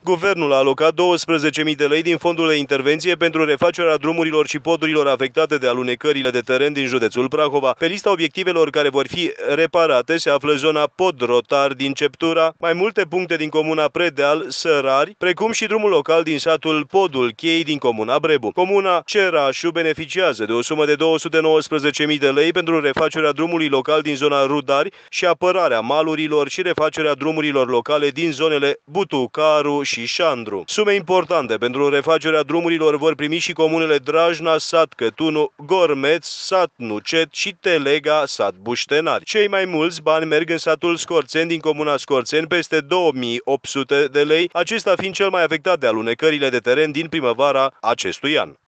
Guvernul a alocat 12.000 de lei din fondul de intervenție pentru refacerea drumurilor și podurilor afectate de alunecările de teren din județul Prahova. Pe lista obiectivelor care vor fi reparate se află zona Pod Rotar din Ceptura, mai multe puncte din comuna Predeal, Sărari, precum și drumul local din satul Podul Chei din comuna Brebu. Comuna Cerașu beneficiază de o sumă de 219.000 de lei pentru refacerea drumului local din zona Rudari și apărarea malurilor și refacerea drumurilor locale din zonele Butucaru și Șandru. Sume importante pentru refacerea drumurilor vor primi și comunele Drajna, Sat Cătunu, Gormeț, Sat Nucet și Telega, Sat Buștenari. Cei mai mulți bani merg în satul Scorțeni din comuna Scorțeni, peste 2800 de lei, acesta fiind cel mai afectat de alunecările de teren din primăvara acestui an.